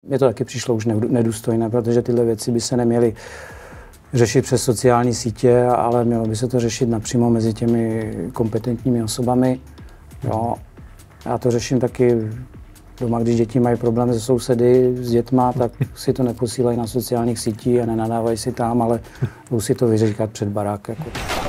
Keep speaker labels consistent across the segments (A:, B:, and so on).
A: Mně to taky přišlo už nedůstojné, protože tyhle věci by se neměly řešit přes sociální sítě, ale mělo by se to řešit napřímo mezi těmi kompetentními osobami. Jo. Já to řeším taky doma, když děti mají problém se sousedy, s dětma, tak si to neposílají na sociálních sítích a nenadávají si tam, ale jdou si to vyříkat před barák. Jako.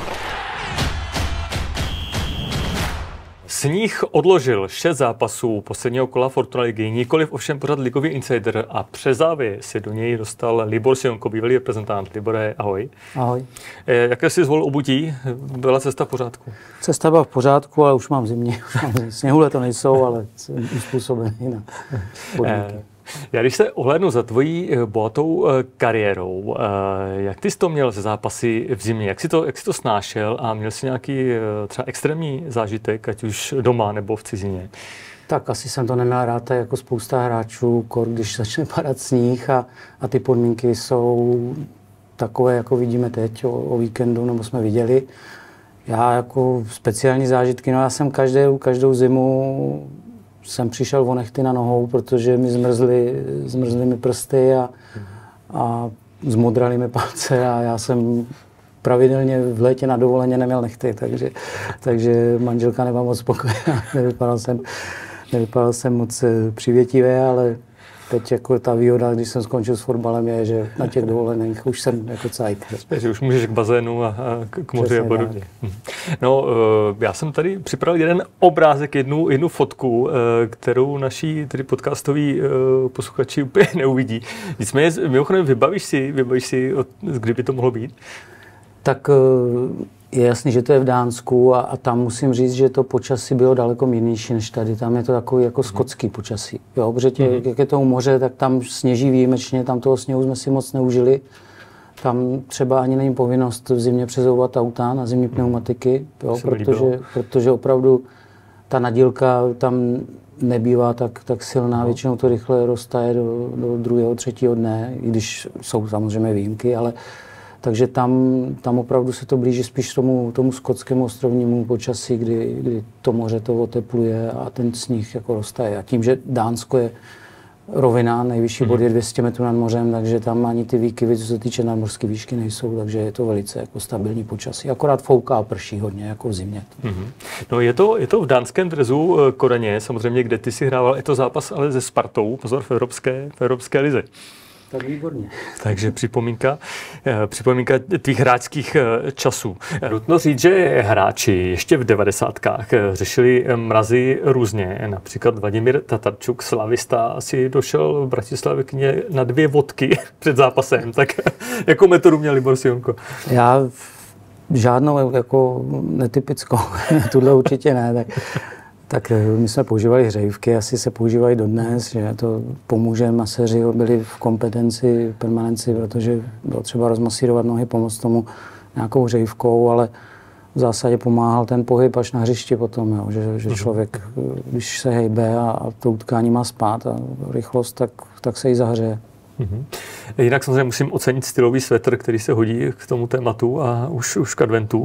B: Sníh odložil 6 zápasů posledního kola Fortuna ligy, nikoliv ovšem pořad ligový insider a přes závěr si do něj dostal Libor Sionko, bývalý reprezentant. Libore, ahoj.
A: Ahoj.
B: Jaké jsi zvolil obutí? Byla cesta v pořádku?
A: Cesta byla v pořádku, ale už mám zimě. Sněhule to nejsou, ale jsem uspůsobený na podmínky.
B: Já když se ohlédnu za tvojí bohatou kariérou, jak ty jsi to měl ze zápasy v zimě? Jak jsi to snášel a měl jsi nějaký třeba extrémní zážitek, ať už doma nebo v cizině?
A: Tak asi jsem to neměl rád jako spousta hráčů, když začne padat sníh a ty podmínky jsou takové, jako vidíme teď o víkendu, nebo jsme viděli. Já jako speciální zážitky, no já jsem každou zimu jsem přišel o nehty na nohou, protože mi zmrzly mi prsty a zmodraly mi palce a já jsem pravidelně v létě na dovoleně neměl nehty, takže manželka nebyla moc spokojená, nevypadal jsem moc přivětivě, ale teď jako ta výhoda, když jsem skončil s fotbalem, je, že na těch dovolených už jsem jako cajt.
B: Takže už můžeš k bazénu a k moři a podobně. No, já jsem tady připravil jeden obrázek, jednu fotku, kterou naši tedy podcastoví posluchači úplně neuvidí. Nicméně, mimochodem, vybavíš si, kdyby to mohlo být? Tak
A: je jasný, že to je v Dánsku a tam musím říct, že to počasí bylo daleko mírnější než tady. Tam je to takový jako skotský počasí. Jo, protože jak je to u moře, tak tam sněží výjimečně, tam toho sněhu jsme si moc neužili. Tam třeba ani není povinnost v zimě přezouvat auta na zimní pneumatiky, jo, protože opravdu ta nadílka tam nebývá tak silná, většinou to rychle roztaje do druhého, třetího dne, i když jsou samozřejmě výjimky, ale takže tam opravdu se to blíží spíš tomu skotskému ostrovnímu počasí, kdy to moře to otepluje a ten sníh jako roztaje. A tím, že Dánsko je rovina, nejvyšší bod je 200 metrů nad mořem, takže tam ani ty výkyvy, co se týče nadmořské výšky, nejsou, takže je to velice jako stabilní počasí. Akorát fouká a prší hodně, jako v zimě.
B: No je to v dánském drezu Kodaně, samozřejmě, kde ty si hrával, je to zápas ale se Spartou, pozor, v Evropské lize.
A: Tak výborně.
B: Takže připomínka tvých hráčských časů. Nutno říct, že hráči ještě v 90kách řešili mrazy různě. Například Vladimír Tatarčuk, slavista, si došel v Bratislavě na 2 vodky před zápasem. Tak jakou metodu měl Libor Sionko?
A: Já žádnou jako netypickou, tuhle určitě ne. Tak my jsme používali hřejivky, asi se používají dodnes, že to pomůže, maséři byli v kompetenci, permanenci, protože bylo třeba rozmasírovat nohy, pomoct tomu nějakou hřejivkou, ale v zásadě pomáhal ten pohyb až na hřišti potom, jo, že člověk, když se hejbe a to utkání má spát a rychlost, tak se jí zahřeje.
B: Jinak samozřejmě musím ocenit stylový svetr, který se hodí k tomu tématu a už k adventu.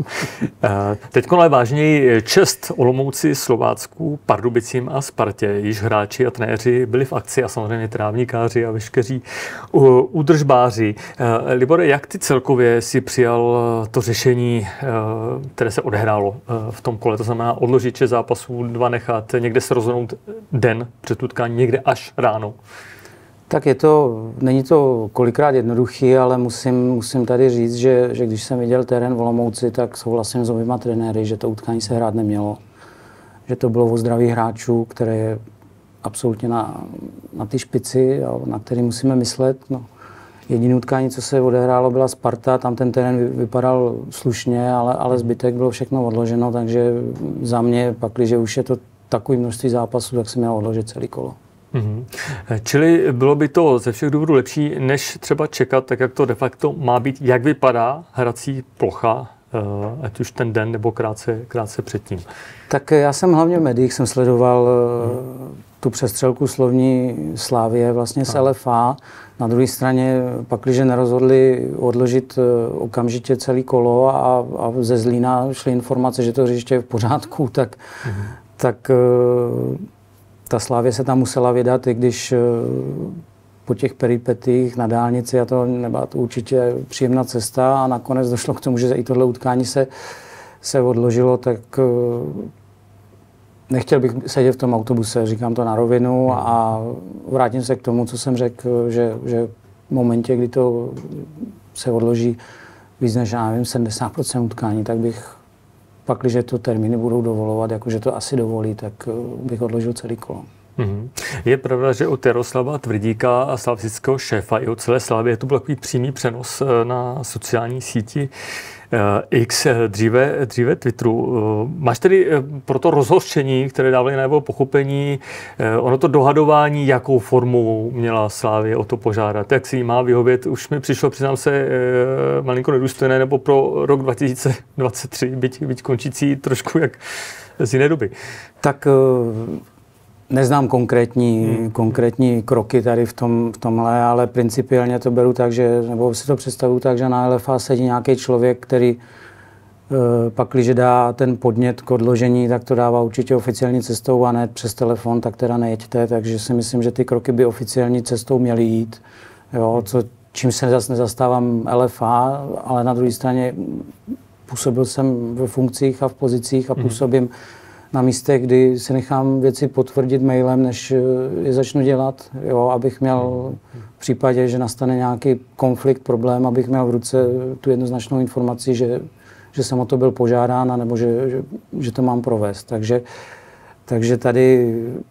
B: Teď ale vážněji čest Olomouci, Slovácku, Pardubicím a Spartě. Již hráči a trenéři byli v akci a samozřejmě trávníkáři a veškeří údržbáři. Libore, jak ty celkově si přijal to řešení, které se odehrálo v tom kole? To znamená odložit 6 zápasů, 2 nechat, někde se rozhodnout den před utkání, někde až ráno.
A: Tak není to kolikrát jednoduchý, ale musím tady říct, že když jsem viděl terén v Olomouci, tak souhlasím s oběma trenéry, že to utkání se hrát nemělo. Že to bylo o zdraví hráčů, které je absolutně na ty špici, na který musíme myslet. No. Jediné utkání, co se odehrálo, byla Sparta, tam ten terén vypadal slušně, ale zbytek bylo všechno odloženo, takže za mě pak, když už je to takové množství zápasů, tak se mělo odložit celý kolo.
B: Čili bylo by to ze všech důvodů lepší, než třeba čekat, tak jak to de facto má být, jak vypadá hrací plocha, ať už ten den nebo krátce předtím.
A: Tak já jsem hlavně v médiích jsem sledoval tu přestřelku slovní Slávie vlastně s LFA. Na druhé straně pak, když nerozhodli odložit okamžitě celý kolo a ze Zlína šly informace, že to hřiště je v pořádku, tak ta Slávě se tam musela vydat, i když po těch peripetích na dálnici a to nebyla to určitě příjemná cesta a nakonec došlo k tomu, že i tohle utkání se odložilo, tak nechtěl bych sedět v tom autobuse, říkám to na rovinu a vrátím se k tomu, co jsem řekl, že v momentě, kdy to se odloží víc než, já nevím, 70% utkání, tak bych pak, když to termíny budou dovolovat, jakože to asi dovolí, tak bych odložil celý kolo.
B: Je pravda, že od Jaroslava Tvrdíka a slavistického šéfa i od celé Slavie to byl takový přímý přenos na sociální síti X, dříve Twitteru. Máš tedy pro to rozhořčení, které dávali najevo pochopení, ono to dohadování, jakou formou měla Slavie o to požádat, jak si jí má vyhovět, už mi přišlo, přiznám se, malinko nedůstojné, nebo pro rok 2023, byť končící trošku jak z jiné doby.
A: Tak neznám konkrétní kroky tady v tomhle, ale principiálně to beru tak, nebo si to představuju tak, že na LFA sedí nějaký člověk, který pak, když dá ten podnět k odložení, tak to dává určitě oficiální cestou a ne přes telefon, tak teda nejeďte, takže si myslím, že ty kroky by oficiální cestou měly jít. Jo, čím se zase nezastávám LFA, ale na druhé straně působil jsem ve funkcích a v pozicích a působím na místech, kdy si nechám věci potvrdit mailem, než je začnu dělat, jo, abych měl v případě, že nastane nějaký konflikt, problém, abych měl v ruce tu jednoznačnou informaci, že jsem o to byl požádán, nebo že to mám provést. Takže tady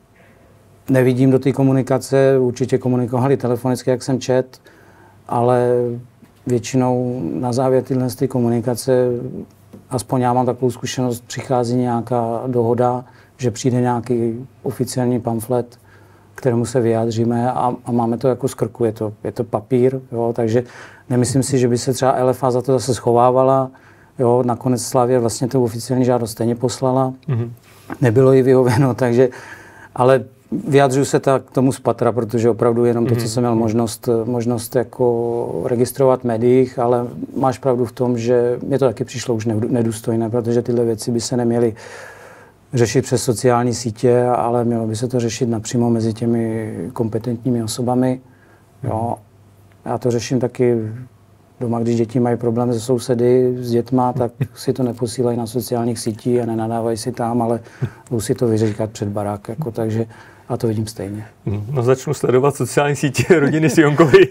A: nevidím do té komunikace, určitě komunikovali telefonicky, jak jsem čet, ale většinou na závěr tyhle komunikace, aspoň já mám takovou zkušenost, přichází nějaká dohoda, že přijde nějaký oficiální pamflet, kterému se vyjádříme a máme to jako z krku, je to papír, jo, takže nemyslím si, že by se třeba LFA za to zase schovávala, jo, nakonec Slavie vlastně tu oficiální žádost stejně poslala, nebylo jí vyhověno, takže, ale vyjádřuju se tak k tomu z patra, protože opravdu jenom to, co jsem měl možnost jako registrovat v médiích, ale máš pravdu v tom, že mě to taky přišlo už nedůstojné, protože tyhle věci by se neměly řešit přes sociální sítě, ale mělo by se to řešit napřímo mezi těmi kompetentními osobami. Jo. Já to řeším taky doma, když děti mají problém se sousedy, s dětma, tak si to neposílají na sociálních sítích a nenadávají si tam, ale budou si to vyříkat před barák. Jako, takže a to vidím stejně.
B: No, začnu sledovat sociální sítě rodiny Sionkovy.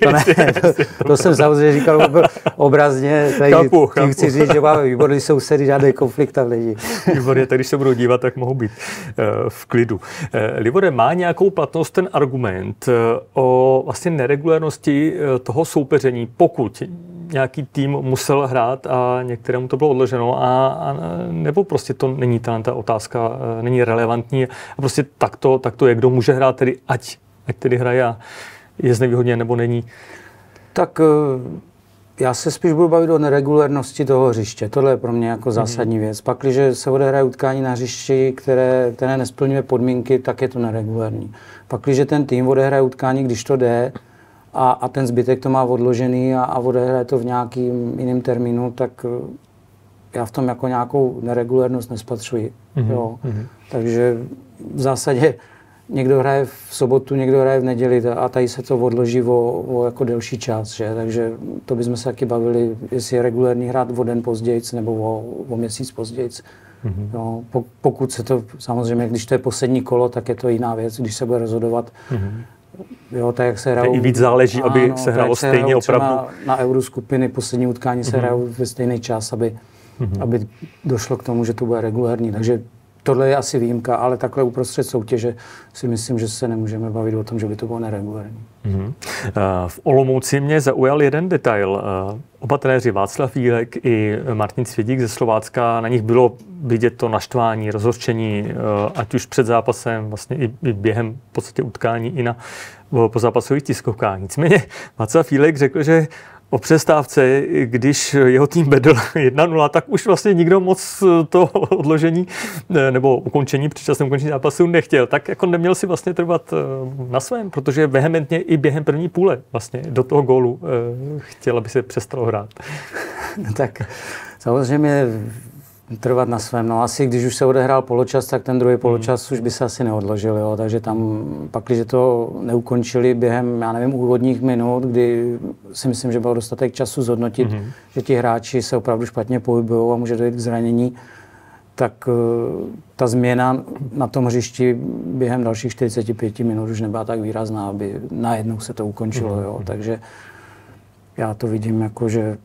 A: To jsem samozřejmě říkal obrazně.
B: Chápu.
A: Chci říct, že máme výborný sousedy, žádný konflikt tam není.
B: Výborně, tak když se budou dívat, tak mohou být v klidu. Libore, má nějakou platnost ten argument o vlastně neregulárnosti toho soupeření, pokud nějaký tým musel hrát a některému to bylo odloženo a nebo prostě to není ta otázka, není relevantní a prostě tak to je, kdo může hrát, tedy ať tedy hraje a je znevýhodněn nebo není.
A: Tak já se spíš budu bavit o neregulérnosti toho hřiště. Tohle je pro mě jako zásadní věc. Pak, když se odehraje utkání na hřišti, které nesplňuje podmínky, tak je to neregulérní. Pak, když ten tým odehraje utkání, když to jde, a ten zbytek to má odložený a odehraje to v nějakým jiném termínu, tak já v tom jako nějakou neregulérnost nespatřuji. Jo. Takže v zásadě někdo hraje v sobotu, někdo hraje v neděli a tady se to odloží o jako delší čas. Že? Takže to bychom se taky bavili, jestli je regulérní hrát o den později nebo o měsíc později. Jo. Pokud se to, samozřejmě, když to je poslední kolo, tak je to jiná věc, když se bude rozhodovat. Jo, tak jak se hrajou,
B: i víc záleží, aby se hrálo stejně opravdu.
A: Na Euroskupiny poslední utkání se hrajou ve stejný čas, aby došlo k tomu, že to bude regulární. Takže tohle je asi výjimka, ale takhle uprostřed soutěže si myslím, že se nemůžeme bavit o tom, že by to bylo neregulární.
B: V Olomouci mě zaujal jeden detail. Oba trenéři Václav Jílek i Martin Svědík ze Slovácka, na nich bylo vidět to naštvání, rozhořčení, ať už před zápasem, vlastně i během v podstatě utkání, i na pozápasových tiskovkách. Nicméně Václav Jílek řekl, že o přestávce, když jeho tým vedl 1-0, tak už vlastně nikdo moc to odložení nebo ukončení, předčasné ukončení zápasu nechtěl. Tak jako neměl si vlastně trvat na svém, protože vehementně i během první půle vlastně do toho gólu chtěl, aby se přestalo hrát.
A: Tak samozřejmě trvat na svém. No asi když už se odehrál poločas, tak ten druhý poločas už by se asi neodložil. Jo? Takže tam pak, když to neukončili během, já nevím, úvodních minut, kdy si myslím, že bylo dostatek času zhodnotit, že ti hráči se opravdu špatně pohybují a může dojít k zranění, tak ta změna na tom hřišti během dalších 45 minut už nebyla tak výrazná, aby najednou se to ukončilo. Jo? Takže já to vidím jako, že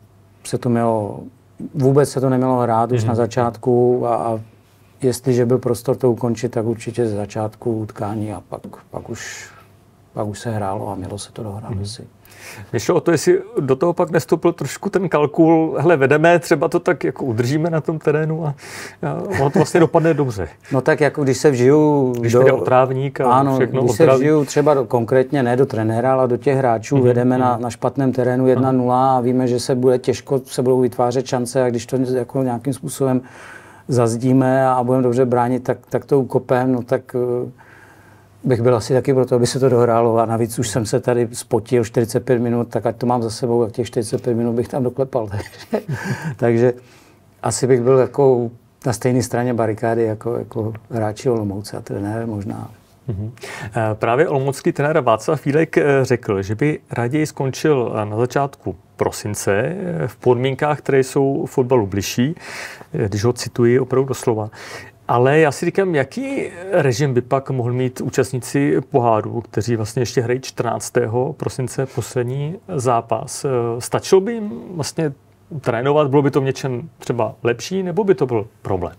A: vůbec se to nemělo hrát už na začátku a jestliže byl prostor to ukončit, tak určitě ze začátku utkání a pak už se hrálo a mělo se to dohrát.
B: Mně šlo o to, jestli do toho pak nestoupil trošku ten kalkul, hele, vedeme, třeba to tak jako udržíme na tom terénu a ono to vlastně dopadne dobře.
A: No tak jako když se vžiju
B: o trávník a všechno.
A: Když se vžiju třeba konkrétně ne do trenéra, ale do těch hráčů, vedeme na špatném terénu 1-0 a víme, že se budou vytvářet šance a když to jako nějakým způsobem zazdíme a budeme dobře bránit, tak to ukopem, no tak bych byl asi taky proto, aby se to dohrálo a navíc už jsem se tady spotil 45 minut, tak ať to mám za sebou, jak těch 45 minut bych tam doklepal. Takže asi bych byl jako na stejné straně barikády jako hráči Olomouce a trenér možná.
B: Právě olomoucký trenér Václav Fílek řekl, že by raději skončil na začátku prosince v podmínkách, které jsou fotbalu bližší, když ho cituji opravdu doslova. Ale já si říkám, jaký režim by pak mohl mít účastníci poháru, kteří vlastně ještě hrají 14. prosince poslední zápas. Stačilo by jim vlastně trénovat? Bylo by to v něčem třeba lepší, nebo by to byl problém?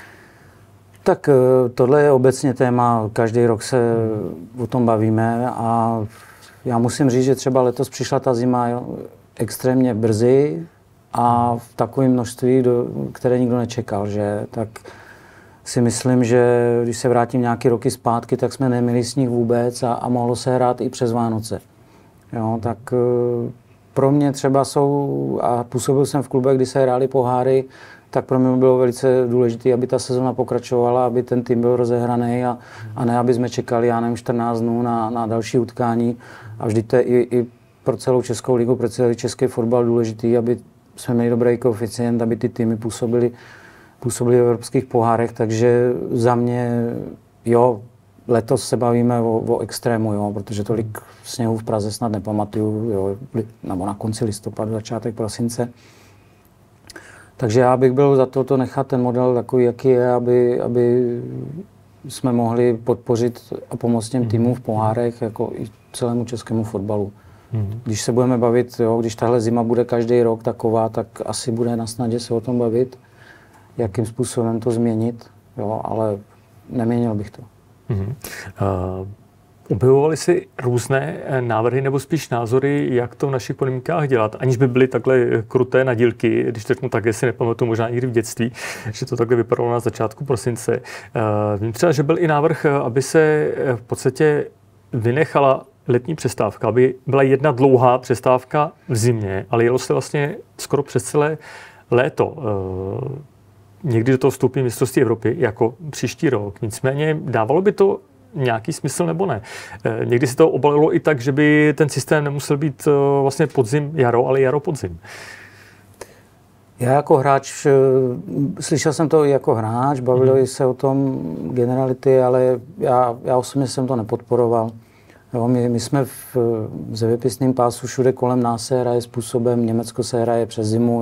A: Tak tohle je obecně téma, každý rok se o tom bavíme a já musím říct, že třeba letos přišla ta zima extrémně brzy a v takovém množství, které nikdo nečekal, že tak si myslím, že když se vrátím nějaké roky zpátky, tak jsme neměli sníh vůbec a mohlo se hrát i přes Vánoce. Jo, tak pro mě třeba a působil jsem v klubech, kdy se hrály poháry, tak pro mě bylo velice důležité, aby ta sezona pokračovala, aby ten tým byl rozehraný a ne, aby jsme čekali, já nevím, 14 dnů na další utkání. A vždyť to je i pro celou Českou ligu, pro celý český fotbal důležitý, aby jsme měli dobrý koeficient, aby ty týmy působily v evropských pohárech, takže za mě, letos se bavíme o extrému, protože tolik sněhu v Praze snad nepamatuju, nebo na konci listopadu, začátek prosince. Takže já bych byl za to nechat ten model takový, jaký je, aby jsme mohli podpořit a pomoct těm týmům v pohárech, jako i celému českému fotbalu. Když se budeme bavit, když tahle zima bude každý rok taková, tak asi bude na snadě se o tom bavit, jakým způsobem to změnit, ale neměnil bych to.
B: Objevovaly si různé návrhy nebo spíš názory, jak to v našich podmínkách dělat, aniž by byly takhle kruté nadílky, když to řeknu tak, jestli nepamatuju, možná někdy v dětství, že to takhle vypadalo na začátku prosince. Vím třeba, že byl i návrh, aby se v podstatě vynechala letní přestávka, aby byla jedna dlouhá přestávka v zimě, ale jelo se vlastně skoro přes celé léto. Někdy do toho vstoupí mistrovství Evropy jako příští rok. Nicméně dávalo by to nějaký smysl nebo ne? Někdy se to obalilo i tak, že by ten systém nemusel být vlastně podzim, jaro, ale jaro, podzim.
A: Já jako hráč, slyšel jsem to i jako hráč, bavili se o tom generality, ale já osobně jsem to nepodporoval. My jsme v zeměpisném pásu, všude kolem nás se hraje způsobem, Německo se hraje přes zimu,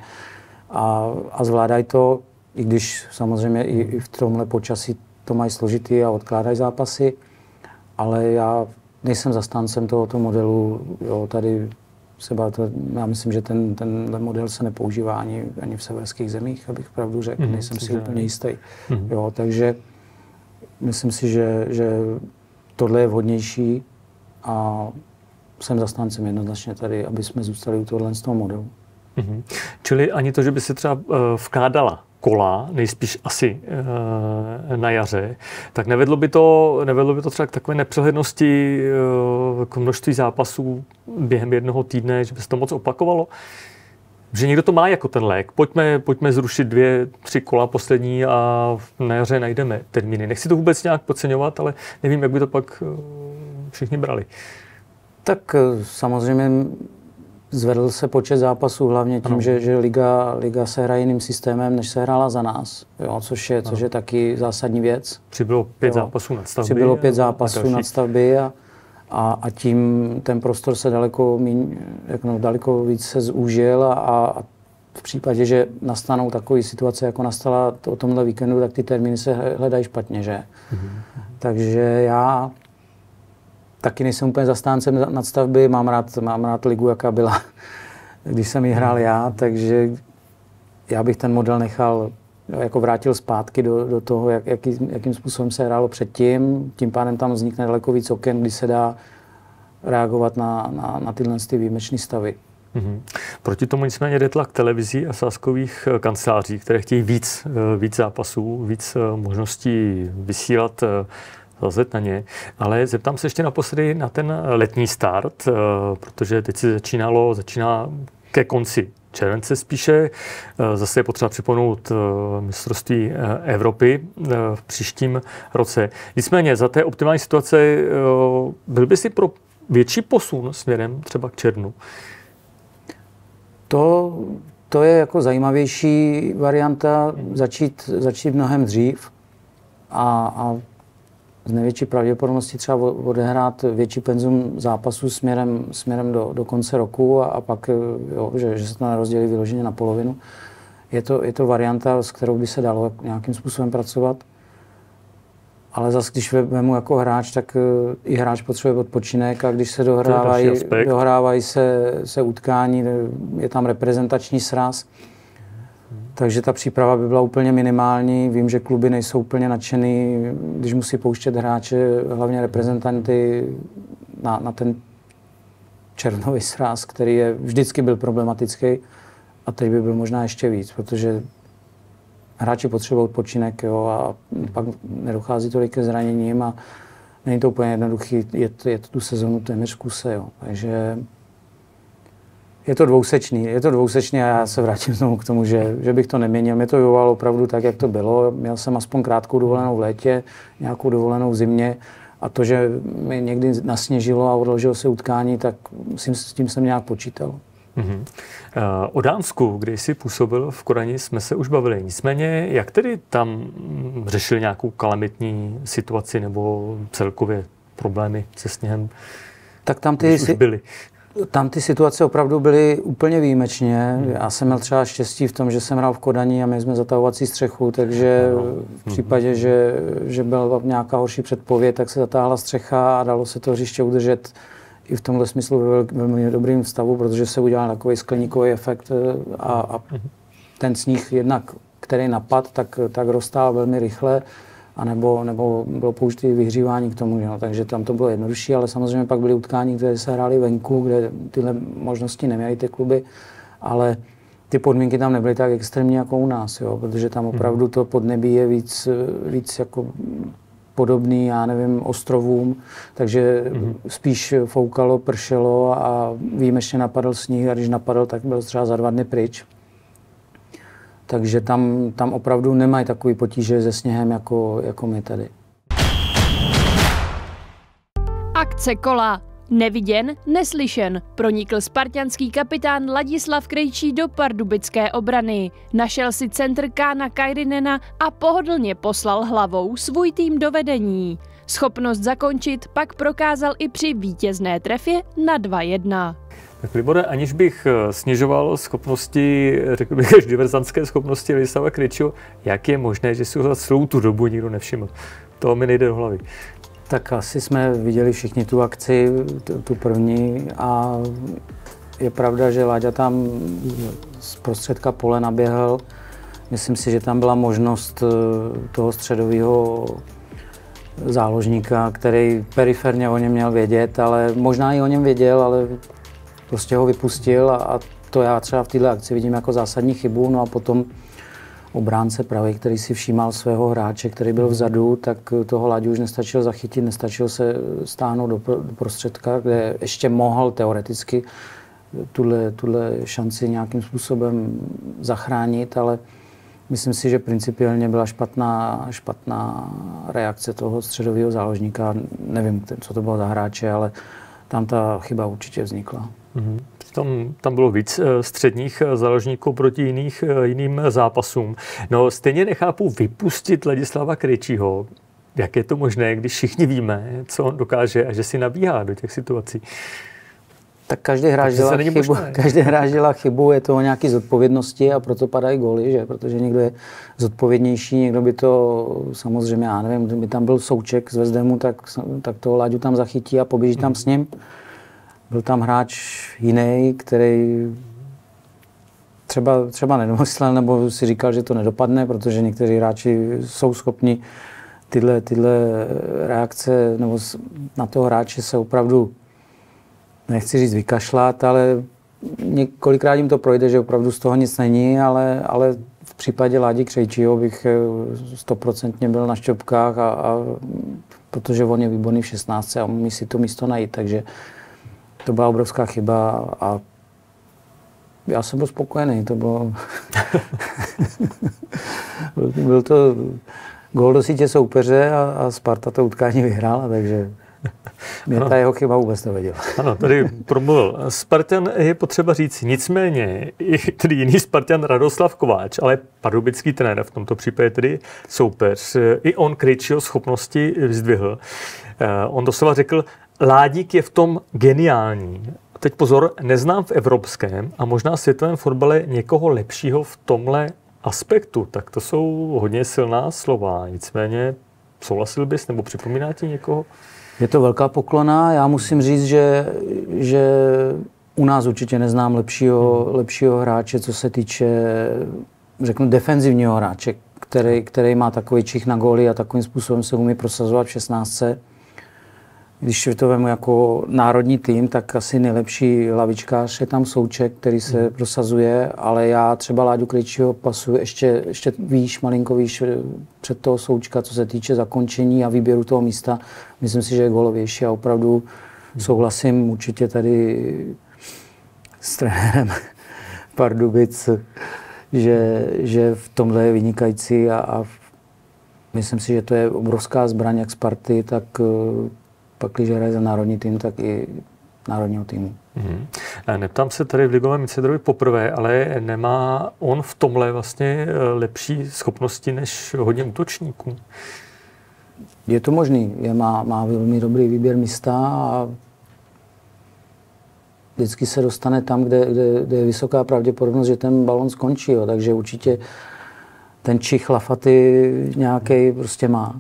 A: a zvládají to, i když samozřejmě i v tomhle počasí to mají složitý a odkládají zápasy, ale já nejsem zastáncem tohoto modelu, tady já myslím, že tenhle model se nepoužívá ani v severských zemích, abych pravdu řekl, nejsem si úplně jistý. Takže myslím si, že tohle je vhodnější a jsem zastáncem jednoznačně tady, aby jsme zůstali u tohle z toho modelu.
B: Čili ani to, že by se třeba vkládala kola, nejspíš asi na jaře, tak nevedlo by to třeba k takové nepřehlednosti k množství zápasů během jednoho týdne, že by se to moc opakovalo? Že někdo to má jako ten lék. Pojďme zrušit 2-3 kola poslední a na jaře najdeme termíny. Nechci to vůbec nějak podceňovat, ale nevím, jak by to pak všichni brali.
A: Tak samozřejmě zvedl se počet zápasů hlavně tím, že liga se hraje jiným systémem, než se hrála za nás, jo, což je taky zásadní věc.
B: Přibylo 5 zápasů nadstavby.
A: Přibylo 5 zápasů nadstavby a tím ten prostor se daleko víc se zúžil a v případě, že nastanou takové situace, jako nastala o tomhle víkendu, tak ty termíny se hledají špatně, že? Takže já taky nejsem úplně zastáncem nadstavby, mám rád ligu, jaká byla, když jsem ji hrál já, takže já bych ten model nechal, jako vrátil zpátky do toho, jakým způsobem se hrálo předtím. Tím pádem tam vznikne daleko víc oken, kdy se dá reagovat na tyhle výjimečné stavy.
B: Proti tomu nicméně jde tlak televizí a sázkových kanceláří, které chtějí víc zápasů, víc možností vysílat, zazet na ně. Ale zeptám se ještě naposledy na ten letní start, protože teď se začíná ke konci července spíše. Zase je potřeba připomenout mistrovství Evropy v příštím roce. Nicméně za té optimální situace byl by si pro větší posun směrem třeba k červnu?
A: To je jako zajímavější varianta začít mnohem dřív a z největší pravděpodobnosti třeba odehrát větší penzum zápasů směrem do konce roku a pak, že se to nerozdělí vyloženě na polovinu. Je to varianta, s kterou by se dalo nějakým způsobem pracovat. Ale zase, když vemu jako hráč, tak i hráč potřebuje odpočinek a když se dohrávají se utkání, je tam reprezentační sraz. Takže ta příprava by byla úplně minimální. Vím, že kluby nejsou úplně nadšený, když musí pouštět hráče, hlavně reprezentanty na ten červnový sraz, který vždycky byl problematický a teď by byl možná ještě víc, protože hráči potřebují odpočinek, jo, a pak nedochází tolik ke zraněním a není to úplně jednoduchý, je to tu sezonu téměř v kuse, jo. Takže je to dvousečný a já se vrátím znovu k tomu, že bych to neměnil. Mě to vyhovovalo opravdu tak, jak to bylo. Měl jsem aspoň krátkou dovolenou v létě, nějakou dovolenou v zimě a to, že mi někdy nasněžilo a odložilo se utkání, tak s tím jsem nějak počítal.
B: O Dánsku, kdy jsi působil v Kodani, jsme se už bavili. Nicméně, jak tedy tam řešili nějakou kalamitní situaci nebo celkově problémy se sněhem?
A: Tak tam ty situace opravdu byly úplně výjimečně. Já jsem měl třeba štěstí v tom, že jsem hrál v Kodani a my jsme zatahovací střechu, takže v případě, že byla nějaká horší předpověď, tak se zatáhla střecha a dalo se to hřiště udržet i v tomhle smyslu ve velmi dobrým stavu, protože se udělal takový skleníkový efekt a ten sníh jednak, který napad, tak roztál velmi rychle, nebo bylo použité vyhřívání k tomu, no, takže tam to bylo jednodušší, ale samozřejmě pak byly utkání, které se hrály venku, kde tyhle možnosti neměly ty kluby, ale ty podmínky tam nebyly tak extrémní jako u nás, jo, protože tam opravdu to podnebí je víc jako podobný, já nevím, ostrovům, takže spíš foukalo, pršelo a výjimečně napadl sníh a když napadl, tak byl třeba za 2 dny pryč. Takže tam opravdu nemají takový potíže se sněhem jako my tady.
C: Akce kola. Neviděn, neslyšen, pronikl spartanský kapitán Ladislav Krejčí do pardubické obrany. Našel si centr Kána Kajrinena a pohodlně poslal hlavou svůj tým do vedení. Schopnost zakončit pak prokázal i při vítězné trefě na 2-1.
B: Tak Libore, aniž bych snižoval schopnosti, řekl bych, až diverzantské schopnosti Ladislava Krejčího, jak je možné, že si ho za celou tu dobu nikdo nevšiml? To mi nejde do hlavy.
A: Tak asi jsme viděli všichni tu akci, tu první a je pravda, že Láďa tam z prostředka pole naběhl. Myslím si, že tam byla možnost toho středového záložníka, který periferně o něm měl vědět, ale možná i o něm věděl, ale prostě ho vypustil a to já třeba v této akci vidím jako zásadní chybu. No a potom obránce pravý, který si všímal svého hráče, který byl vzadu, tak toho Láďu už nestačil zachytit, nestačil se stáhnout do prostředka, kde ještě mohl teoreticky tuhle šanci nějakým způsobem zachránit, ale myslím si, že principiálně byla špatná reakce toho středového záložníka. Nevím, co to bylo za hráče, ale tam ta chyba určitě vznikla.
B: Tam bylo víc středních záložníků proti jiným zápasům. No stejně nechápu vypustit Ladislava Krejčího. Jak je to možné, když všichni víme, co on dokáže a že si nabíhá do těch situací?
A: Tak každý hráč dělá chybu, je to o nějaké zodpovědnosti a proto padají góly, že? Protože někdo je zodpovědnější, někdo by to, samozřejmě, já nevím, kdyby tam byl Souček z Vezdemu, tak toho Láďu tam zachytí a poběží tam s ním. Byl tam hráč jiný, který třeba nedomyslel, nebo si říkal, že to nedopadne, protože někteří hráči jsou schopni tyhle reakce nebo na toho hráče se opravdu, nechci říct vykašlat, ale několikrát jim to projde, že opravdu z toho nic není, ale v případě Ládi Krejčího bych 100% byl na šťopkách, a protože on je výborný v 16 a umí si to místo najít, takže to byla obrovská chyba a já jsem byl spokojený, to bylo... byl to gól do sítě soupeře a Sparta to utkání vyhrála, takže mě ta jeho chyba vůbec nevěděla.
B: Ano, tady promluvil Spartan, je potřeba říct, nicméně tedy jiný Spartan Radoslav Kováč, ale pardubický trenér, v tomto případě tedy soupeř, i on Krejčího schopnosti vyzdvihl. On doslova řekl, Ládík je v tom geniální. Teď pozor, neznám v evropském a možná světovém fotbale někoho lepšího v tomhle aspektu. Tak to jsou hodně silná slova. Nicméně souhlasil bys nebo připomíná ti někoho?
A: Je to velká poklona. Já musím říct, že u nás určitě neznám lepšího hráče, co se týče, řeknu, defenzivního hráče, který má takový čich na góly a takovým způsobem se umí prosazovat v 16. Když to vemu jako národní tým, tak asi nejlepší lavičkář je tam Souček, který se prosazuje, ale já třeba Láďu Krejčího pasuju ještě malinko výš před toho Součka, co se týče zakončení a výběru toho místa. Myslím si, že je gólovější a opravdu souhlasím určitě tady s trenérem Pardubic, že v tomhle je vynikající a myslím si, že to je obrovská zbraň jak Sparty, tak pak, když hraje za národní tým, tak i národního týmu.
B: Neptám se tady v ligovém mistrovství poprvé, ale nemá on v tomhle vlastně lepší schopnosti než hodně útočníků?
A: Je to možný. Má velmi dobrý výběr místa a vždycky se dostane tam, kde je vysoká pravděpodobnost, že ten balon skončí. Jo. Takže určitě ten čich lafaty nějaký prostě má.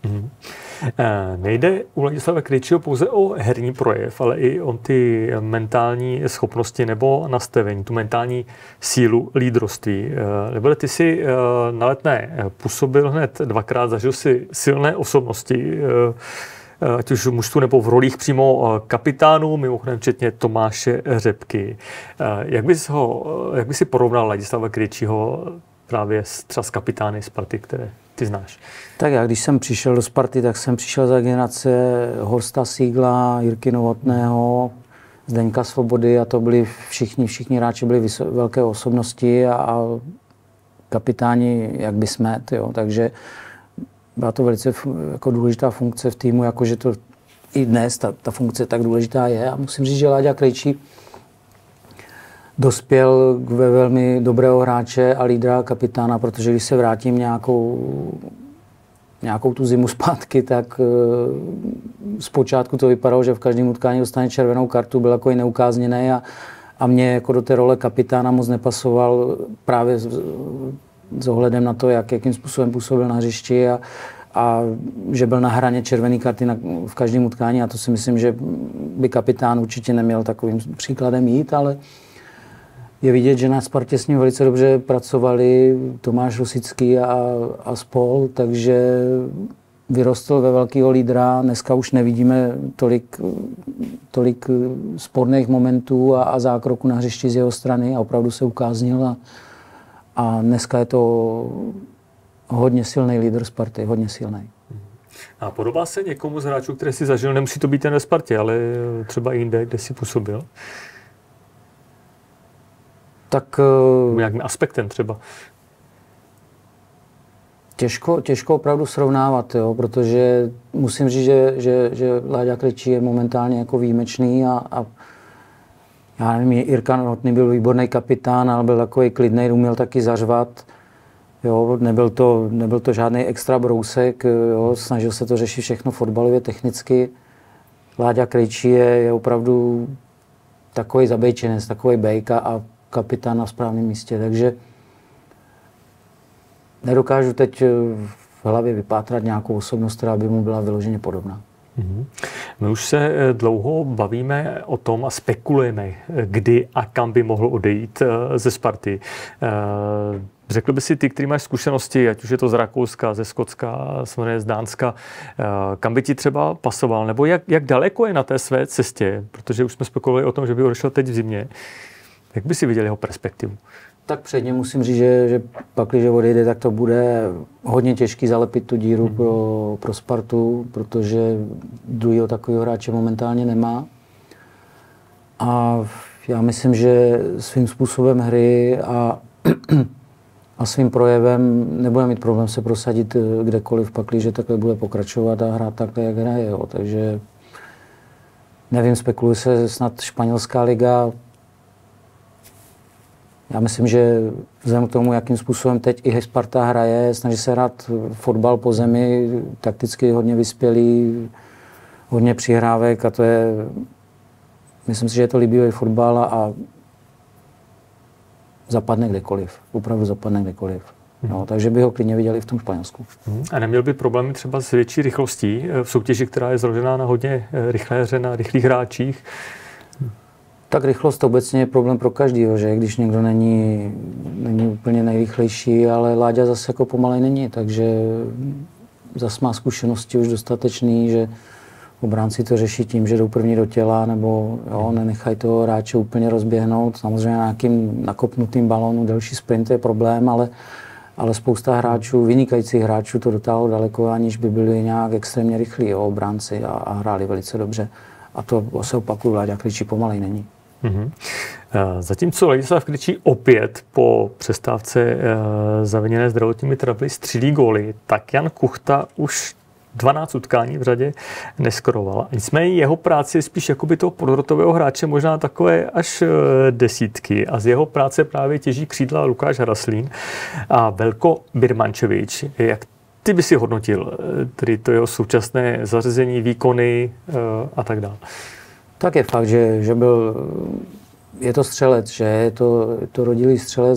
B: Nejde u Ladislava Krejčího pouze o herní projev, ale i o ty mentální schopnosti nebo nastavení, tu mentální sílu lídroství. Nebo ty si na Letné působil hned dvakrát, zažil si silné osobnosti, ať už v mužstvu nebo v rolích přímo kapitánů, mimochodem včetně Tomáše Řepky. Jak bys si porovnal Ladislava Krejčího právě třeba s kapitány Sparty, které ty znáš?
A: Tak já, když jsem přišel do Sparty, tak jsem přišel za generace Horsta Sígla, Jirky Novotného, Zdeňka Svobody a to byli všichni hráči byli velké osobnosti a kapitáni jak by Smet, jo. Takže byla to velice jako důležitá funkce v týmu, jakože to i dnes ta funkce tak důležitá je a musím říct, že Láďa Krejčí dospěl k velmi dobrého hráče a lídra kapitána, protože když se vrátím nějakou tu zimu zpátky, tak zpočátku to vypadalo, že v každém utkání dostane červenou kartu, byl jako i neukázněný a mě jako do té role kapitána moc nepasoval právě s ohledem na to, jakým způsobem působil na hřišti a že byl na hraně červené karty v každém utkání a to si myslím, že by kapitán určitě neměl takovým příkladem jít, ale je vidět, že na Spartě s ním velice dobře pracovali Tomáš Rosický a spol, takže vyrostl ve velkého lídra. Dneska už nevidíme tolik sporných momentů a zákroků na hřišti z jeho strany a opravdu se ukáznil a dneska je to hodně silný lídr Sparty, hodně silný.
B: A podobá se někomu z hráčů, které si zažil, nemusí to být ten ve Spartě, ale třeba i jinde, kde si působil?
A: Tak
B: nějakým aspektem třeba?
A: Těžko opravdu srovnávat, jo, protože musím říct, že Láďa Krejčí je momentálně jako výjimečný a já nevím, Jirka Novotný byl výborný kapitán, ale byl takový klidnej, uměl taky zařvat. Jo, nebyl to žádný extra brousek, jo, snažil se to řešit všechno fotbalově, technicky. Láďa Krejčí je opravdu takový zabejčenec, takový bejka a kapitán na správném místě, takže nedokážu teď v hlavě vypátrat nějakou osobnost, která by mu byla vyloženě podobná.
B: My už se dlouho bavíme o tom a spekulujeme, kdy a kam by mohl odejít ze Sparty. Řekl by si ty, který máš zkušenosti, ať už je to z Rakouska, ze Skotska, samozřejmě z Dánska, kam by ti třeba pasoval, nebo jak daleko je na té své cestě, protože už jsme spekulovali o tom, že by odešel teď v zimě. Jak by si viděl jeho perspektivu?
A: Tak předně musím říct, že pak, když odejde, tak to bude hodně těžký zalepit tu díru pro Spartu, protože druhýho takového hráče momentálně nemá. A já myslím, že svým způsobem hry a svým projevem nebude mít problém se prosadit kdekoliv, pak, když takhle bude pokračovat a hrát takhle, jak hraje. Jo. Takže nevím, spekuluje se snad španělská liga. Já myslím, že vzhledem k tomu, jakým způsobem teď i Sparta hraje, snaží se hrát fotbal po zemi, takticky hodně vyspělý, hodně přihrávek a to je, myslím si, že je to líbivý fotbal a zapadne kdekoliv, opravdu zapadne kdekoliv. No, takže by ho klidně viděli v tom Španělsku.
B: A neměl by problémy třeba s větší rychlostí v soutěži, která je založená na hodně rychlé hře, na rychlých hráčích?
A: Tak rychlost obecně je problém pro každýho, že když někdo není úplně nejrychlejší, ale Láďa zase jako pomalej není, takže zase má zkušenosti už dostatečný, že obránci to řeší tím, že jdou první do těla, nebo jo, nenechají toho hráče úplně rozběhnout. Samozřejmě na nějakým nakopnutým balónu delší sprint je problém, ale spousta hráčů, vynikajících hráčů to dotáhlo daleko, aniž by byli nějak extrémně rychlí, jo, obránci a hráli velice dobře. A to se opakuju, Láďa Krejčí pomalej není.
B: Zatímco Ladislav Krejčí opět po přestávce zaviněné zdravotními trably střílí góly, tak Jan Kuchta už 12 utkání v řadě neskoroval. Nicméně jeho práce je spíš jakoby toho podhrotového hráče, možná takové až desítky. A z jeho práce právě těží křídla Lukáš Haraslín a Velko Birmančevič. Jak ty by si hodnotil tedy to jeho současné zařazení, výkony a tak dále?
A: Tak je fakt, že je to střelec, že je to rodilý střelec,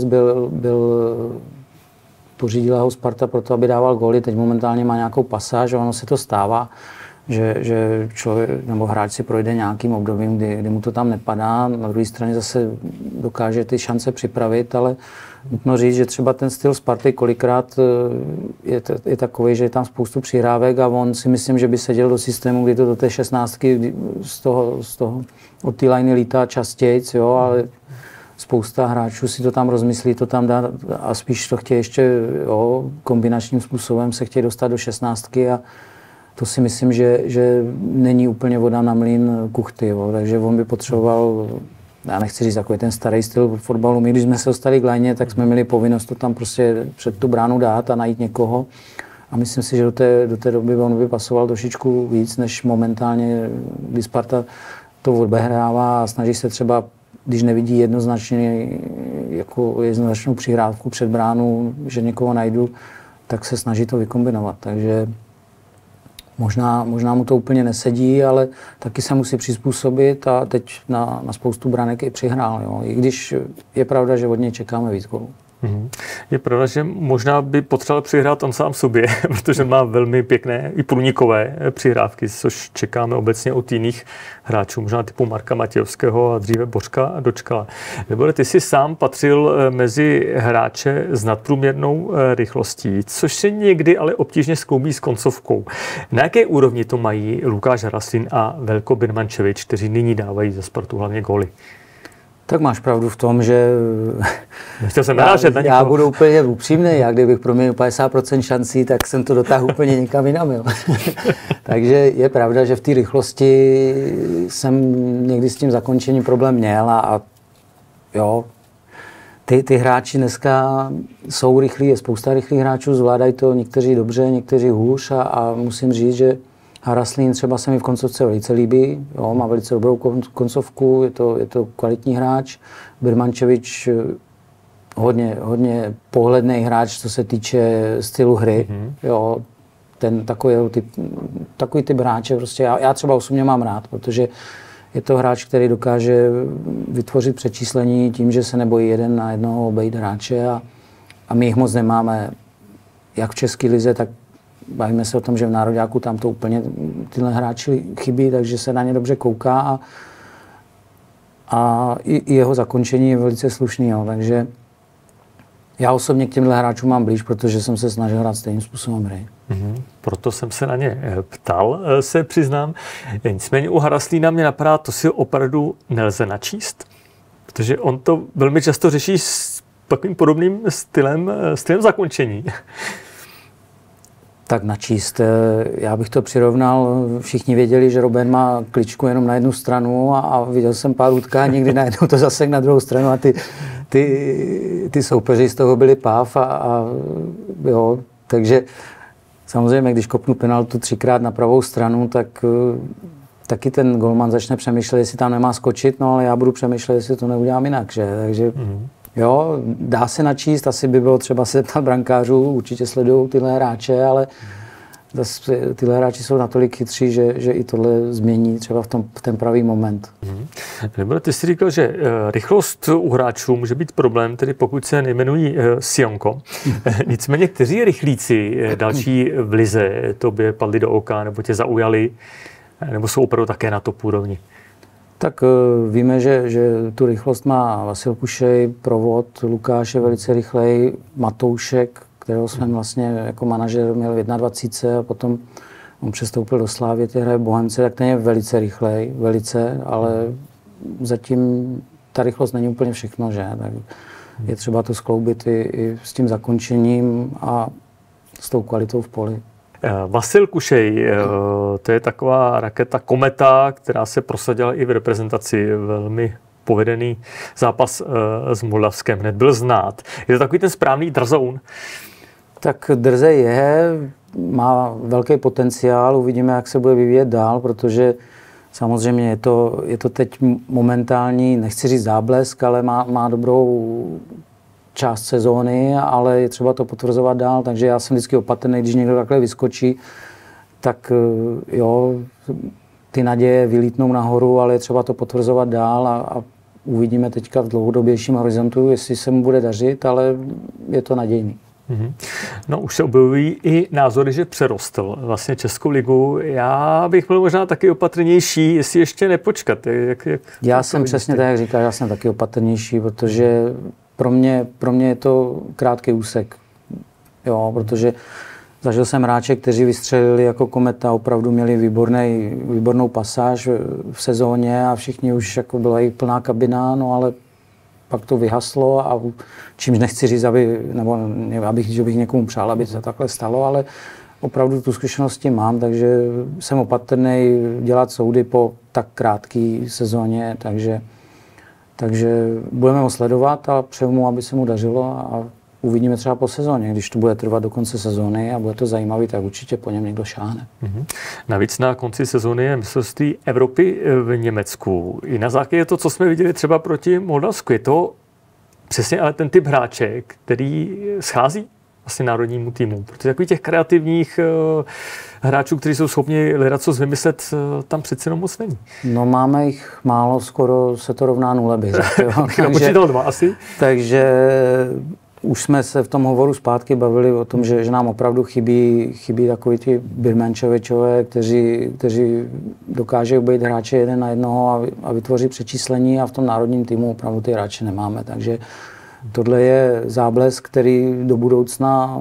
A: pořídila ho Sparta proto, aby dával góly, teď momentálně má nějakou pasáž a ono se to stává, že člověk nebo hráč si projde nějakým obdobím, kdy mu to tam nepadá, na druhé straně zase dokáže ty šance připravit, ale nutno říct, že třeba ten styl Sparty kolikrát je takový, že je tam spoustu přihrávek a on si myslím, že by seděl do systému, kdy to do té 16 z toho od té liney lítá častějc, jo, ale spousta hráčů si to tam rozmyslí, to tam dá a spíš to chtějí ještě kombinačním způsobem se chtějí dostat do 16 a to si myslím, že není úplně voda na mlýn Kuchty, jo, takže on by potřeboval, já nechci říct takový ten starý styl fotbalu. My, když jsme se dostali k léně, tak jsme měli povinnost to tam prostě před tu bránu dát a najít někoho. A myslím si, že do té doby on by pasoval trošičku víc, než momentálně, kdy Sparta to odehrává a snaží se třeba, když nevidí jednoznačnou přihrávku před bránu, že někoho najdu, tak se snaží to vykombinovat. Takže možná mu to úplně nesedí, ale taky se musí přizpůsobit a teď na spoustu branek i přihrál. Jo. I když je pravda, že od něj čekáme víc gólů.
B: Je pravda, že možná by potřeboval přihrát on sám sobě, protože má velmi pěkné i průnikové přihrávky, což čekáme obecně od jiných hráčů, možná typu Marka Matějovského a dříve Bořka Dočkala. Nebo ty jsi sám patřil mezi hráče s nadprůměrnou rychlostí, což se někdy ale obtížně skloubí s koncovkou. Na jaké úrovni to mají Lukáš Haraslín a Velko Birmančevič, kteří nyní dávají za Spartu hlavně góly?
A: Tak máš pravdu v tom, že
B: já
A: budu úplně upřímný, já kdybych proměnil 50% šancí, tak jsem to dotáhl úplně někam jinam. Takže je pravda, že v té rychlosti jsem někdy s tím zakončením problém měl a jo, Ty hráči dneska jsou rychlí, je spousta rychlých hráčů, zvládají to někteří dobře, někteří hůř a musím říct, že Haraslín třeba se mi v koncovce velice líbí, jo, má velice dobrou koncovku, je to kvalitní hráč. Birmančevič hodně pohledný hráč, co se týče stylu hry, jo, ten takový typ hráče, prostě já třeba osobně mám rád, protože je to hráč, který dokáže vytvořit přečíslení tím, že se nebojí jeden na jednoho obejít hráče a my jich moc nemáme, jak v české lize, tak bavíme se o tom, že v nároďáku tam to úplně tyhle hráči chybí, takže se na ně dobře kouká a i jeho zakončení je velice slušný, jo, takže já osobně k těmhle hráčům mám blíž, protože jsem se snažil hrát stejným způsobem hry.
B: Proto jsem se na ně ptal, se přiznám. Nicméně u Haraslína mě napadá, to si opravdu nelze načíst, protože on to velmi často řeší s takovým podobným stylem zakončení.
A: Tak načíst. Já bych to přirovnal, všichni věděli, že Robben má kličku jenom na jednu stranu a viděl jsem pár utkání, někdy najednou to zase na druhou stranu a ty soupeři z toho byli páv a jo, takže samozřejmě, když kopnu penaltu 3krát na pravou stranu, tak taky ten golman začne přemýšlet, jestli tam nemá skočit, no ale já budu přemýšlet, jestli to neudělám jinak, že? Takže jo, dá se načíst, asi by bylo třeba se zeptat brankářů, určitě sledují tyhle hráče, ale tyhle hráči jsou natolik chytří, že i tohle změní třeba v ten pravý moment.
B: Nebo ty jsi říkal, že rychlost u hráčů může být problém, tedy pokud se nejmenují Sionko. Nicméně, kteří rychlíci další v lize tobě padli do oka, nebo tě zaujali, nebo jsou opravdu také na top úrovni?
A: Tak víme, že tu rychlost má Vasil Kušej, Provod, Lukáš je velice rychlej, Matoušek, kterého jsem vlastně jako manažer měl v 21 a potom on přestoupil do Slávy, ty hraje Bohemce, tak ten je velice rychlej, ale zatím ta rychlost není úplně všechno, že? Tak je třeba to skloubit i s tím zakončením a s tou kvalitou v poli.
B: Vasil Kušej, to je taková raketa kometa, která se prosadila i v reprezentaci. Velmi povedený zápas s Moldavskem, hned byl znát. Je to takový ten správný drzoun?
A: Tak drzej je, má velký potenciál, uvidíme, jak se bude vyvíjet dál, protože samozřejmě je to teď momentální, nechci říct záblesk, ale má dobrou část sezóny, ale je třeba to potvrzovat dál, takže já jsem vždycky opatrný, když někdo takhle vyskočí, tak jo, ty naděje vylítnou nahoru, ale je třeba to potvrzovat dál a uvidíme teďka v dlouhodobějším horizontu, jestli se mu bude dařit, ale je to nadějný.
B: No, už se objevují i názory, že přerostl vlastně Českou ligu. Já bych byl možná taky opatrnější, jestli ještě nepočkat.
A: Já jsem přesně tak, jak říkal, já jsem taky opatrnější, protože pro mě je to krátký úsek. Jo, protože zažil jsem hráče, kteří vystřelili jako kometa, opravdu měli výbornou pasáž v sezóně a všichni už jako byla i plná kabina, no ale pak to vyhaslo a čímž nechci říct, že bych někomu přál, aby se takhle stalo, ale opravdu tu zkušenost mám, takže jsem opatrný dělat soudy po tak krátké sezóně, takže budeme ho sledovat a přeju mu, aby se mu dařilo a uvidíme třeba po sezóně. Když to bude trvat do konce sezóny a bude to zajímavý, tak určitě po něm někdo šáhne.
B: Navíc na konci sezóny je mistrovství Evropy v Německu. I na základě to, co jsme viděli třeba proti Moldavsku, je to přesně ale ten typ hráče, který schází vlastně národnímu týmu. Protože takových těch kreativních hráčů, kteří jsou schopni ledacos vymyslet, tam přeci jenom moc není.
A: No máme jich málo, skoro se to rovná 0, bych řekl.
B: Počítal 2 asi.
A: Takže už jsme se v tom hovoru zpátky bavili o tom, že nám opravdu chybí takový ty Birmančevičové, kteří dokáží být hráče jeden na jednoho a vytvoří přečíslení a v tom národním týmu opravdu ty hráče nemáme. Takže tohle je záblesk, který do budoucna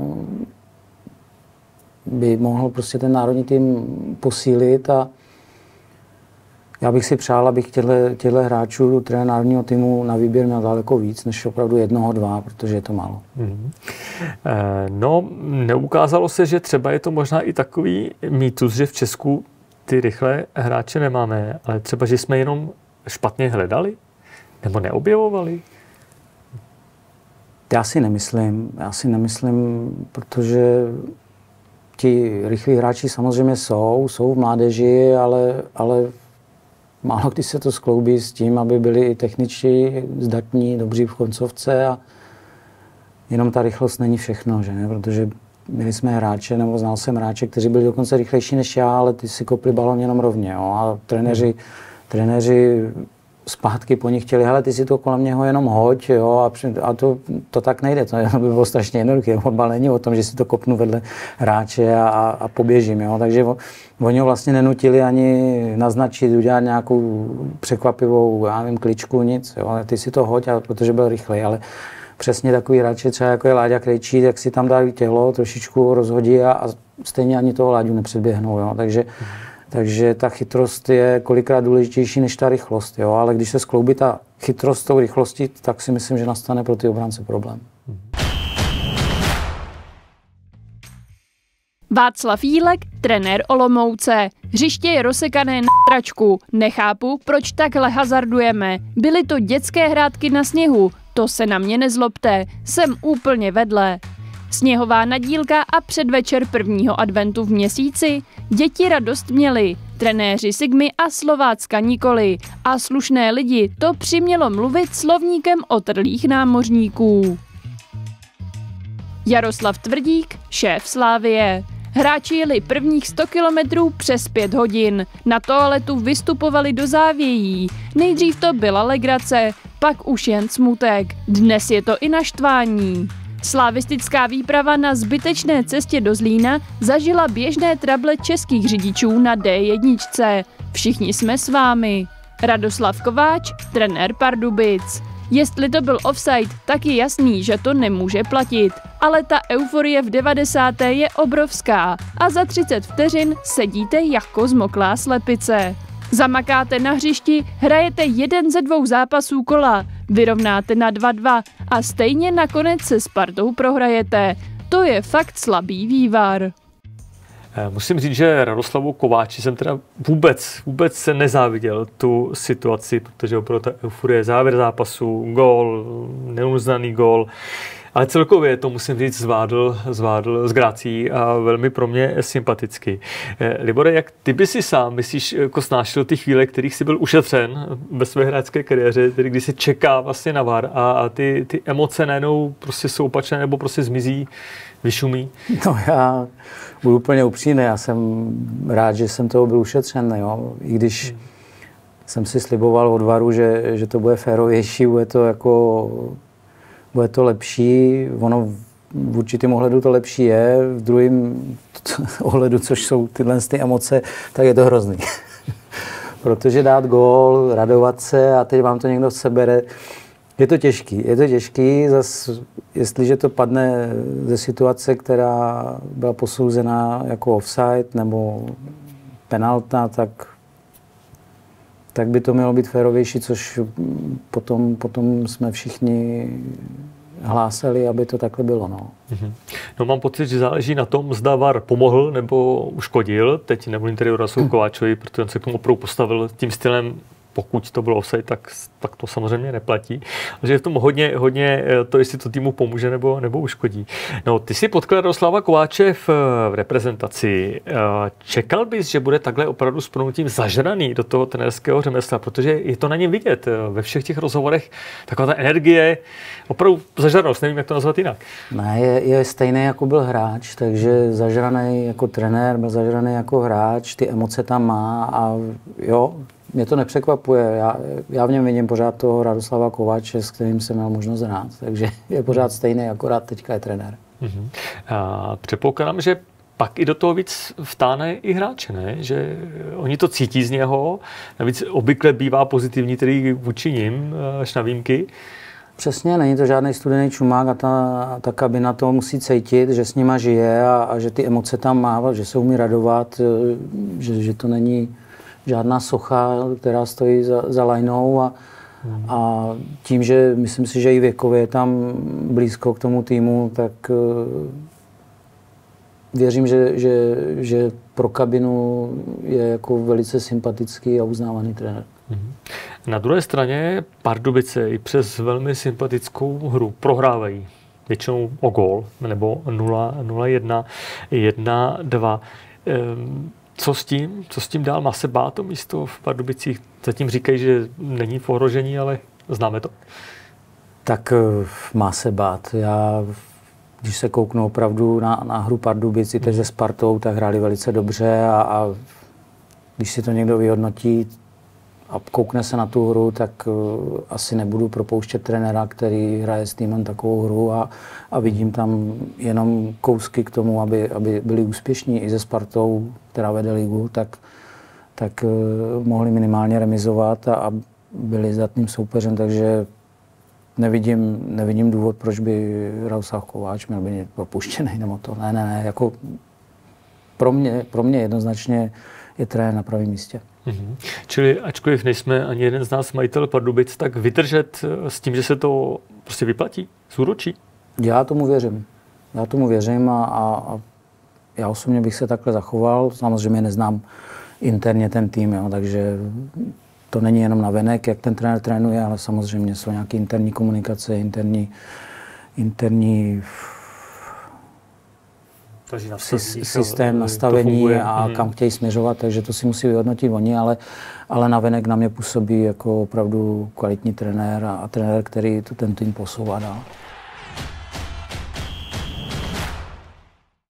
A: by mohl prostě ten národní tým posílit a já bych si přál, abych těchto hráčů trenér národního týmu na výběr měl daleko víc, než opravdu 1, 2, protože je to málo.
B: No, neukázalo se, že třeba je to možná i takový mýtus, že v Česku ty rychlé hráče nemáme, ale třeba, že jsme jenom špatně hledali? Nebo neobjevovali?
A: Já si nemyslím, protože ti rychlí hráči samozřejmě jsou v mládeži, ale málo kdy se to skloubí s tím, aby byli i techničtí, zdatní, dobří v koncovce a jenom ta rychlost není všechno, že ne? Protože měli jsme hráče, nebo znal jsem hráče, kteří byli dokonce rychlejší než já, ale ty si kopli balon jenom rovně, jo? A trenéři zpátky po nich chtěli, hele, ty si to kolem něho jenom hoď, jo, a to tak nejde, to by bylo strašně jednoduché. Fotbal není o tom, že si to kopnu vedle hráče a poběžím, jo, takže oni ho vlastně nenutili ani naznačit, udělat nějakou překvapivou, já nevím, kličku, nic, jo, ty si to hoď, protože byl rychlej, ale přesně takový hráči, třeba jako je Láďa Krejčí, tak si tam dá tělo, trošičku rozhodí a stejně ani toho Láďu nepředběhnou, jo, takže ta chytrost je kolikrát důležitější než ta rychlost, jo? Ale když se skloubí ta chytrost s tou rychlostí, tak si myslím, že nastane pro ty obránce problém.
C: Václav Jílek, trenér Olomouce. Hřiště je rozsekané na tračku. Nechápu, proč takhle hazardujeme. Byly to dětské hrátky na sněhu. To se na mě nezlobte. Jsem úplně vedle. Sněhová nadílka a předvečer prvního adventu v měsíci. Děti radost měli, trenéři Sigmy a Slovácka nikoli. A slušné lidi to přimělo mluvit slovníkem otrlých námořníků. Jaroslav Tvrdík, šéf Slavie. Hráči jeli prvních 100 kilometrů přes 5 hodin. Na toaletu vystupovali do závějí. Nejdřív to byla legrace, pak už jen smutek. Dnes je to i naštvání. Slavistická výprava na zbytečné cestě do Zlína zažila běžné trable českých řidičů na D1. Všichni jsme s vámi. Radoslav Kováč, trenér Pardubic. Jestli to byl offside, tak je jasný, že to nemůže platit. Ale ta euforie v 90. je obrovská a za 30 vteřin sedíte jako zmoklá slepice. Zamakáte na hřišti, hrajete jeden ze 2 zápasů kola, vyrovnáte na 2-2 a stejně nakonec se Spartou prohrajete. To je fakt slabý vývar.
B: Musím říct, že Radoslavu Kováči jsem teda vůbec se nezáviděl tu situaci, protože opravdu ta euforie, závěr zápasu, gól, neuznaný gól. Ale celkově to musím říct zvládl s grácí a velmi pro mě sympaticky. Libore, jak ty by si sám myslíš, jako snášel ty chvíle, kterých jsi byl ušetřen ve své hráčské kariéře, tedy kdy se čeká vlastně na VAR a ty emoce najednou prostě jsou opačné nebo prostě zmizí, vyšumí?
A: No já budu úplně upřímný, já jsem rád, že jsem toho byl ušetřen, jo. I když jsem si sliboval od VARu, že to bude férovější, bude to lepší, ono v určitém ohledu to lepší je, v druhém ohledu, což jsou ty emoce, tak je to hrozný. Protože dát gól, radovat se a teď vám to někdo sebere, je to těžký, zase, jestliže to padne ze situace, která byla posouzená jako offside nebo penalta, tak by to mělo být férovější, což potom jsme všichni hlásali, aby to takhle bylo. No.
B: No, mám pocit, že záleží na tom, zda VAR pomohl nebo uškodil. Teď nemluvím tedy o Radoslavu Kováčovi, protože on se k tomu opravdu postavil tím stylem, pokud to bylo offside, tak to samozřejmě neplatí. Takže je v tom hodně to, jestli to týmu pomůže nebo uškodí. No, ty si potkal Radoslava Kováče v reprezentaci. Čekal bys, že bude takhle opravdu s pronutím zažraný do toho trenérského řemesla, protože je to na něm vidět ve všech těch rozhovorech. Taková ta energie, opravdu zažranost, nevím, jak to nazvat jinak.
A: Ne, je stejný, jako byl hráč, takže zažraný jako trenér, byl zažraný jako hráč, ty emoce tam má a jo, mě to nepřekvapuje. Já v něm vidím pořád toho Radoslava Kováče, s kterým jsem měl možnost hrát. Takže je pořád stejný, akorát teďka je trenér.
B: Předpokládám, že pak i do toho víc vtáhne i hráče, ne? Že oni to cítí z něho. Navíc obvykle bývá pozitivní tedy vůči nim, až na výjimky.
A: Přesně, není to žádný studený čumák a ta kabina to musí cítit, že s nima žije a že ty emoce tam má, že se umí radovat, že to není žádná socha, která stojí za lajnou a tím, že myslím si, že i věkově je tam blízko k tomu týmu, tak věřím, že pro kabinu je jako velice sympatický a uznávaný trenér.
B: Na druhé straně Pardubice i přes velmi sympatickou hru prohrávají většinou o gól, nebo 0-1, 1-2. Co s tím dál? Má se bát to místo v Pardubicích? Zatím říkají, že není v ohrožení, ale známe to.
A: Tak má se bát. Když se kouknu opravdu na hru Pardubic, teď se Spartou, tak hráli velice dobře a když si to někdo vyhodnotí a koukne se na tu hru, tak asi nebudu propouštět trenéra, který hraje s týmem takovou hru a vidím tam jenom kousky k tomu, aby byli úspěšní i se Spartou, která vede ligu, tak mohli minimálně remizovat a byli zdatným soupeřem, takže nevidím důvod, proč by Radoslav Kováč měl být propuštěný nebo to. Ne, jako pro mě jednoznačně je trenér na pravém místě.
B: Čili ačkoliv nejsme ani jeden z nás majitel Pardubic, tak vydržet s tím, že se to prostě vyplatí, zúročí?
A: Já tomu věřím a já osobně bych se takhle zachoval. Samozřejmě neznám interně ten tým, jo, takže to není jenom na venek, jak ten trenér trénuje, ale samozřejmě jsou nějaké interní komunikace, interní systém nastavení a kam chtějí směřovat, takže to si musí vyhodnotit oni, ale navenek na mě působí jako opravdu kvalitní trenér a trenér, který ten tým posouvá dál.